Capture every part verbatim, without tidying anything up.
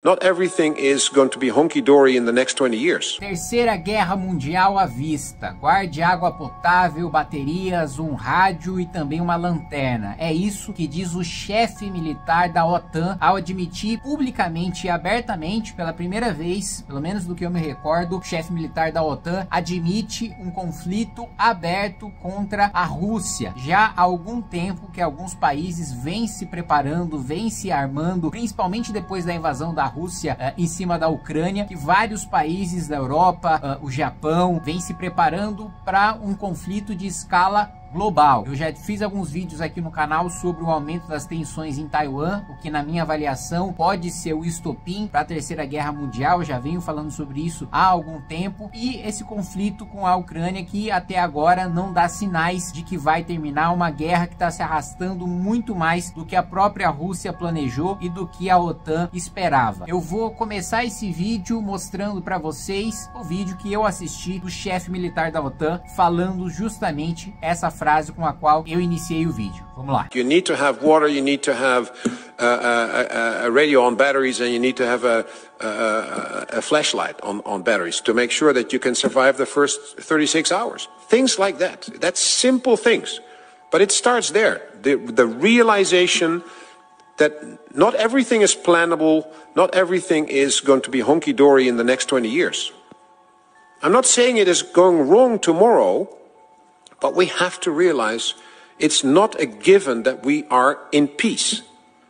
Not everything is going to be hunky-dory in the next twenty years. Terceira Guerra Mundial à vista. Guarde água potável, baterias, um rádio e também uma lanterna. É isso que diz o chefe militar da OTAN ao admitir publicamente e abertamente, pela primeira vez, pelo menos do que eu me recordo, o chefe militar da OTAN admite um conflito aberto contra a Rússia. Já há algum tempo que alguns países vêm se preparando, vêm se armando, principalmente depois da invasão da Rússia uh, em cima da Ucrânia, que vários países da Europa, uh, o Japão, vêm se preparando para um conflito de escala global. Eu já fiz alguns vídeos aqui no canal sobre o aumento das tensões em Taiwan, o que na minha avaliação pode ser o estopim para a Terceira Guerra Mundial. Eu já venho falando sobre isso há algum tempo, e esse conflito com a Ucrânia que até agora não dá sinais de que vai terminar, uma guerra que está se arrastando muito mais do que a própria Rússia planejou e do que a OTAN esperava. Eu vou começar esse vídeo mostrando para vocês o vídeo que eu assisti do chefe militar da OTAN falando justamente essa frase com a qual eu iniciei o vídeo. Vamos lá. You need to have water, you need to have uh, a, a radio on batteries, and you need to have a, a, a flashlight on, on batteries to make sure that you can survive the first thirty-six hours. Things like that. That's simple things. But it starts there. The, the realization that not everything is plannable, not everything is going to be hunky-dory in the next twenty years. I'm not saying it is going wrong tomorrow, but we have to realize it's not a given that we are in peace.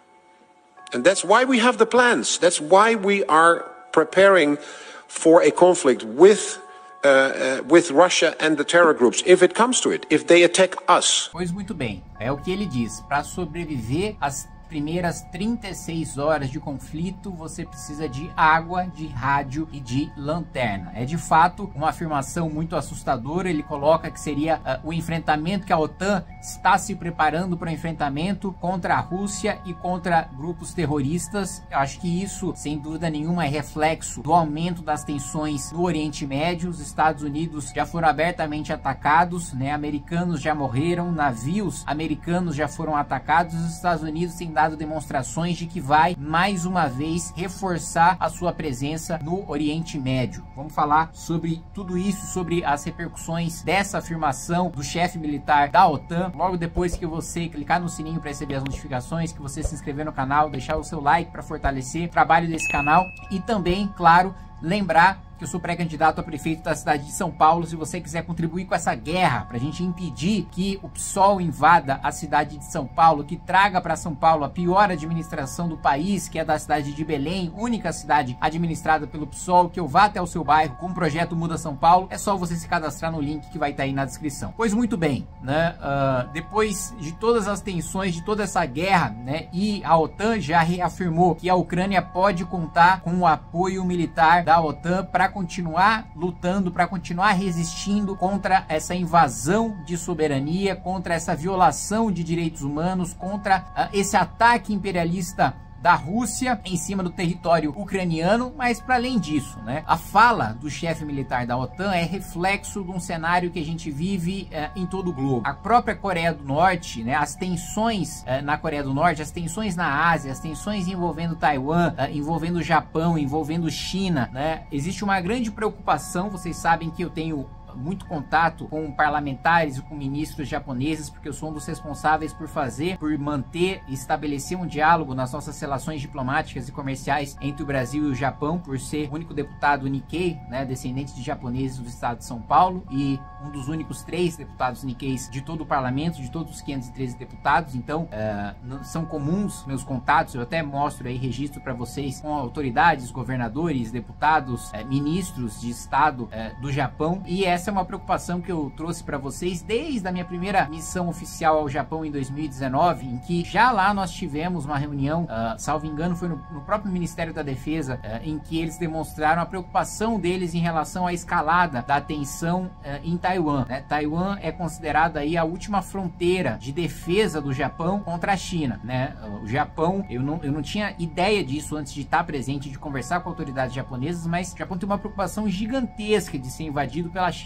And that's why we have the plans. That's why we are preparing for a conflict with uh, uh, with Russia and the terror groups, if it comes to it, if they attack us. Pois muito bem, é o que ele diz. Para sobreviver às primeiras trinta e seis horas de conflito, você precisa de água, de rádio e de lanterna. É de fato uma afirmação muito assustadora. Ele coloca que seria uh, o enfrentamento, que a OTAN está se preparando para o enfrentamento contra a Rússia e contra grupos terroristas. Eu acho que isso, sem dúvida nenhuma, é reflexo do aumento das tensões no Oriente Médio. Os Estados Unidos já foram abertamente atacados, né? Americanos já morreram, navios americanos já foram atacados. Os Estados Unidos têm dado demonstrações de que vai mais uma vez reforçar a sua presença no Oriente Médio. Vamos falar sobre tudo isso, sobre as repercussões dessa afirmação do chefe militar da OTAN, logo depois que você clicar no sininho para receber as notificações, que você se inscrever no canal, deixar o seu like para fortalecer o trabalho desse canal, e também, claro, lembrar que eu sou pré-candidato a prefeito da cidade de São Paulo. Se você quiser contribuir com essa guerra para a gente impedir que o P SOL invada a cidade de São Paulo, que traga para São Paulo a pior administração do país, que é da cidade de Belém, única cidade administrada pelo P SOL, que eu vá até o seu bairro com o projeto Muda São Paulo, é só você se cadastrar no link que vai estar aí na descrição. Pois muito bem, né? Uh, depois de todas as tensões, de toda essa guerra, né? E a OTAN já reafirmou que a Ucrânia pode contar com o apoio militar da OTAN para continuar lutando, para continuar resistindo contra essa invasão de soberania, contra essa violação de direitos humanos, contra uh, esse ataque imperialista da Rússia em cima do território ucraniano. Mas para além disso, né, a fala do chefe militar da OTAN é reflexo de um cenário que a gente vive uh, em todo o globo. A própria Coreia do Norte, né, as tensões uh, na Coreia do Norte, as tensões na Ásia, as tensões envolvendo Taiwan, uh, envolvendo o Japão, envolvendo China, né, existe uma grande preocupação. Vocês sabem que eu tenho muito contato com parlamentares e com ministros japoneses, porque eu sou um dos responsáveis por fazer, por manter e estabelecer um diálogo nas nossas relações diplomáticas e comerciais entre o Brasil e o Japão, por ser o único deputado Nikkei, né, descendente de japoneses do estado de São Paulo, e um dos únicos três deputados Nikkeis de todo o parlamento, de todos os quinhentos e treze deputados. Então, uh, são comuns meus contatos. Eu até mostro aí registro para vocês com autoridades, governadores, deputados, uh, ministros de estado uh, do Japão, e essa é uma preocupação que eu trouxe para vocês desde a minha primeira missão oficial ao Japão em dois mil e dezenove, em que já lá nós tivemos uma reunião, uh, salvo engano foi no, no próprio Ministério da Defesa, uh, em que eles demonstraram a preocupação deles em relação à escalada da tensão uh, em Taiwan, né? Taiwan é considerada aí a última fronteira de defesa do Japão contra a China, né? O Japão, eu não, eu não tinha ideia disso antes de estar presente, de conversar com autoridades japonesas, mas o Japão tem uma preocupação gigantesca de ser invadido pela China.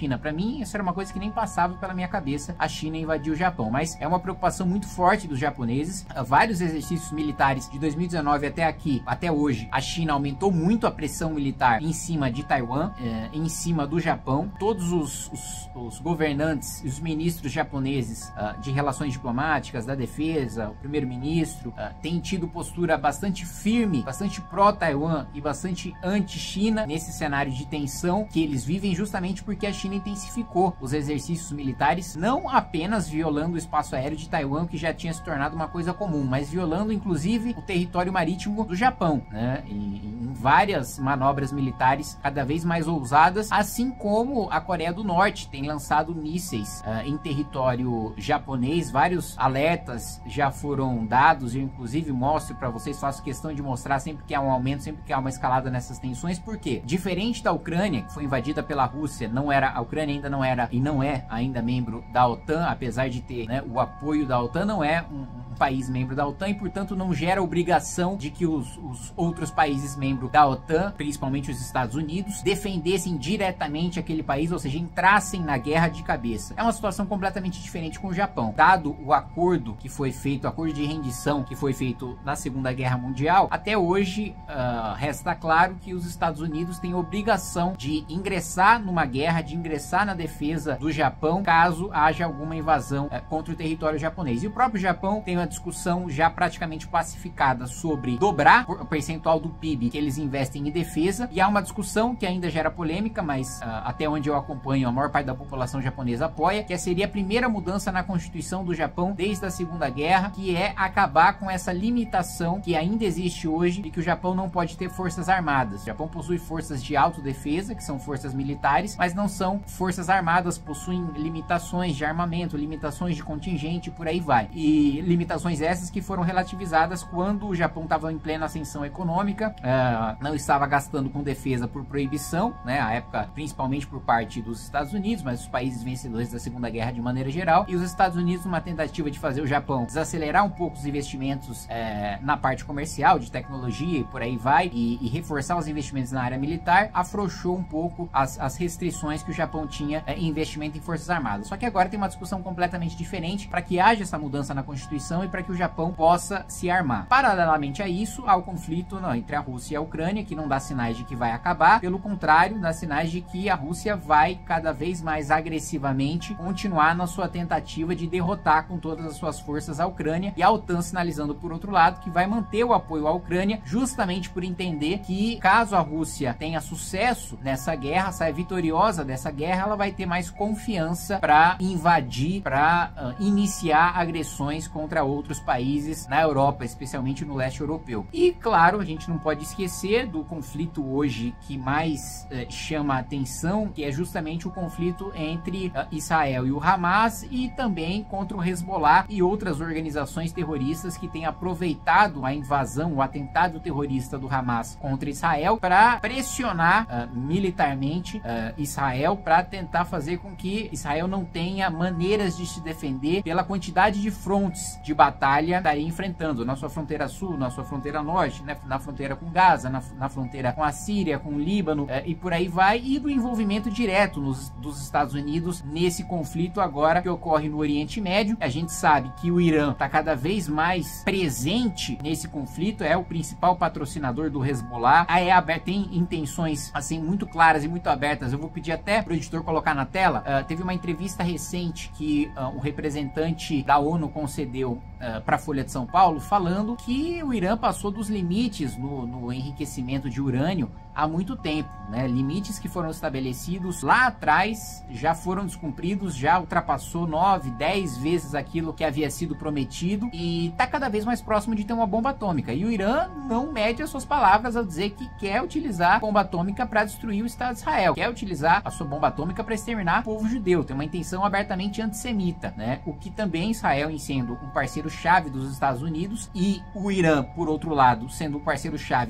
China. Para mim, isso era uma coisa que nem passava pela minha cabeça, a China invadir o Japão, mas é uma preocupação muito forte dos japoneses. Vários exercícios militares de dois mil e dezenove até aqui, até hoje, a China aumentou muito a pressão militar em cima de Taiwan, é, em cima do Japão. Todos os, os, os governantes e os ministros japoneses uh, de relações diplomáticas, da defesa, o primeiro-ministro, uh, têm tido postura bastante firme, bastante pró-Taiwan e bastante anti-China nesse cenário de tensão que eles vivem, justamente porque a China intensificou os exercícios militares, não apenas violando o espaço aéreo de Taiwan, que já tinha se tornado uma coisa comum, mas violando inclusive o território marítimo do Japão, né? E, em várias manobras militares cada vez mais ousadas, assim como a Coreia do Norte tem lançado mísseis uh, em território japonês. Vários alertas já foram dados, eu inclusive mostro para vocês, faço questão de mostrar sempre que há um aumento, sempre que há uma escalada nessas tensões, porque diferente da Ucrânia, que foi invadida pela Rússia, não era, a Ucrânia ainda não era e não é ainda membro da OTAN, apesar de ter, né, o apoio da OTAN, não é um, um país membro da OTAN e, portanto, não gera obrigação de que os, os outros países membros da OTAN, principalmente os Estados Unidos, defendessem diretamente aquele país, ou seja, entrassem na guerra de cabeça. É uma situação completamente diferente com o Japão. Dado o acordo que foi feito, o acordo de rendição que foi feito na Segunda Guerra Mundial, até hoje uh, resta claro que os Estados Unidos têm obrigação de ingressar numa guerra, de ingressar na defesa do Japão, caso haja alguma invasão uh, contra o território japonês. E o próprio Japão tem uma discussão já praticamente pacificada sobre dobrar o percentual do P I B que eles investem em defesa, e há uma discussão que ainda gera polêmica, mas uh, até onde eu acompanho, a maior parte da população japonesa apoia, que seria a primeira mudança na Constituição do Japão desde a Segunda Guerra, que é acabar com essa limitação que ainda existe hoje de que o Japão não pode ter forças armadas. O Japão possui forças de autodefesa, que são forças militares, mas não são forças armadas, possuem limitações de armamento, limitações de contingente, por aí vai. E limitações essas que foram relativizadas quando o Japão estava em plena ascensão econômica, uh, não estava gastando com defesa por proibição, né, a época principalmente por parte dos Estados Unidos, mas os países vencedores da Segunda Guerra de maneira geral, e os Estados Unidos, numa tentativa de fazer o Japão desacelerar um pouco os investimentos é, na parte comercial, de tecnologia e por aí vai, e, e reforçar os investimentos na área militar, afrouxou um pouco as, as restrições que o Japão tinha é, em investimento em forças armadas. Só que agora tem uma discussão completamente diferente para que haja essa mudança na Constituição e para que o Japão possa se armar. Paralelamente a isso, há o conflito não, entre a Rússia e a Ucrânia, que não dá sinais de que vai acabar, pelo contrário, dá sinais de que a Rússia vai cada vez mais agressivamente continuar na sua tentativa de derrotar com todas as suas forças a Ucrânia, e a OTAN sinalizando por outro lado que vai manter o apoio à Ucrânia, justamente por entender que caso a Rússia tenha sucesso nessa guerra, saia vitoriosa dessa guerra, ela vai ter mais confiança para invadir, para uh, iniciar agressões contra outros países na Europa, especialmente no leste europeu. E claro, a gente não pode esquecer do conflito hoje que mais uh, chama a atenção, que é justamente o conflito entre uh, Israel e o Hamas, e também contra o Hezbollah e outras organizações terroristas que têm aproveitado a invasão, o atentado terrorista do Hamas contra Israel para pressionar uh, militarmente uh, Israel, para tentar fazer com que Israel não tenha maneiras de se defender pela quantidade de frontes de batalha que estaria enfrentando na sua fronteira sul, na sua fronteira norte, né, na fronteira com Gaza, na, na fronteira com a Síria, com o Líbano, uh, e por aí vai, e do envolvimento direto nos, dos Estados Unidos nesse conflito agora que ocorre no Oriente Médio. A gente sabe que o Irã está cada vez mais presente nesse conflito, é o principal patrocinador do Hezbollah, aí é aberto, tem intenções assim muito claras e muito abertas. Eu vou pedir até para o editor colocar na tela. Uh, teve uma entrevista recente que uh, o representante da ONU concedeu uh, para a Folha de São Paulo, falando que o Irã passou dos limites no, no enriquecimento de urânio há muito tempo, né? Limites que foram estabelecidos lá atrás já foram descumpridos, já ultrapassou nove, dez vezes aquilo que havia sido prometido e está cada vez mais próximo de ter uma bomba atômica. E o Irã não mede as suas palavras ao dizer que quer utilizar a bomba atômica para destruir o Estado de Israel, quer utilizar a sua bomba atômica para exterminar o povo judeu, tem uma intenção abertamente antissemita, né? O que também Israel, em sendo um parceiro-chave dos Estados Unidos, e o Irã, por outro lado, sendo um parceiro-chave da Rússia,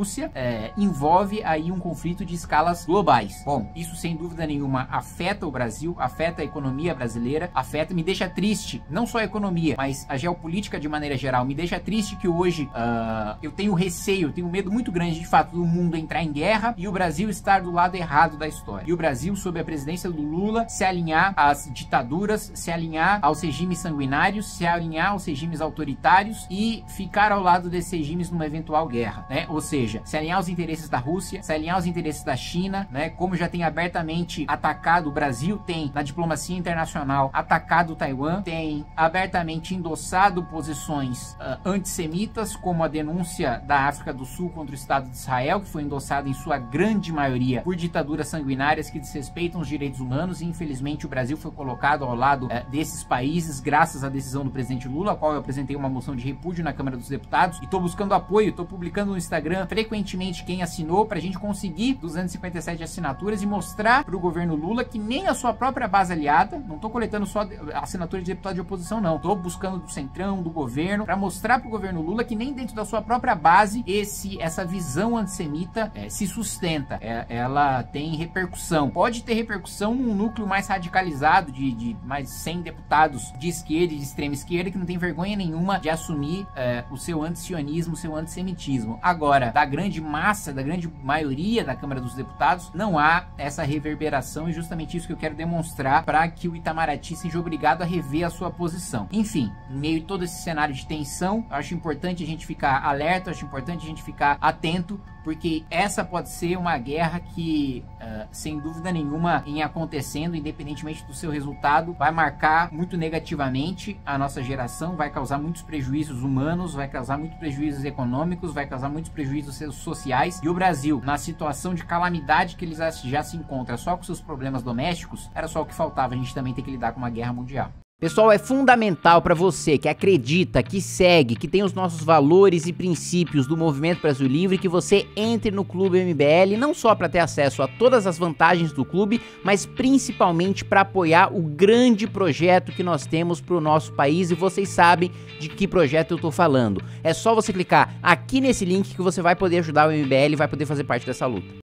Rússia é, envolve aí um conflito de escalas globais. Bom, isso sem dúvida nenhuma afeta o Brasil, afeta a economia brasileira, afeta, me deixa triste, não só a economia, mas a geopolítica de maneira geral. Me deixa triste que hoje uh, eu tenho receio, eu tenho medo muito grande de fato do mundo entrar em guerra e o Brasil estar do lado errado da história. E o Brasil, sob a presidência do Lula, se alinhar às ditaduras, se alinhar aos regimes sanguinários, se alinhar aos regimes autoritários e ficar ao lado desses regimes numa eventual guerra, né? Ou seja, se alinhar aos interesses da Rússia, se alinhar aos interesses da China, né? Como já tem abertamente atacado, o Brasil tem na diplomacia internacional atacado Taiwan, tem abertamente endossado posições uh, antissemitas, como a denúncia da África do Sul contra o Estado de Israel, que foi endossada em sua grande maioria por ditaduras sanguinárias que desrespeitam os direitos humanos, e infelizmente o Brasil foi colocado ao lado uh, desses países graças à decisão do presidente Lula, a qual eu apresentei uma moção de repúdio na Câmara dos Deputados e estou buscando apoio, estou publicando no Instagram frequentemente quem assinou para a gente conseguir duzentas e cinquenta e sete assinaturas e mostrar para o governo Lula que nem a sua própria base aliada, não estou coletando só assinaturas de deputado de oposição não, estou buscando do centrão, do governo, para mostrar para o governo Lula que nem dentro da sua própria base esse, essa visão antissemita é, se sustenta, é, ela tem repercussão, pode ter repercussão num núcleo mais radicalizado de, de mais cem deputados de esquerda e de extrema esquerda que não tem vergonha nenhuma de assumir é, o seu antisionismo, o seu antissemitismo. Agora, da grande massa, da grande maioria da Câmara dos Deputados, não há essa reverberação e justamente isso que eu quero demonstrar para que o Itamaraty seja obrigado a rever a sua posição. Enfim, em meio a todo esse cenário de tensão, eu acho importante a gente ficar alerta, eu acho importante a gente ficar atento, porque essa pode ser uma guerra que, uh, sem dúvida nenhuma, em acontecendo, independentemente do seu resultado, vai marcar muito negativamente a nossa geração, vai causar muitos prejuízos humanos, vai causar muitos prejuízos econômicos, vai causar muitos prejuízos sociais. E o Brasil, na situação de calamidade que ele já se encontra só com seus problemas domésticos, era só o que faltava, a gente também tem que lidar com uma guerra mundial. Pessoal, é fundamental para você que acredita, que segue, que tem os nossos valores e princípios do Movimento Brasil Livre, que você entre no Clube M B L, não só para ter acesso a todas as vantagens do clube, mas principalmente para apoiar o grande projeto que nós temos para o nosso país, e vocês sabem de que projeto eu tô falando. É só você clicar aqui nesse link que você vai poder ajudar o M B L e vai poder fazer parte dessa luta.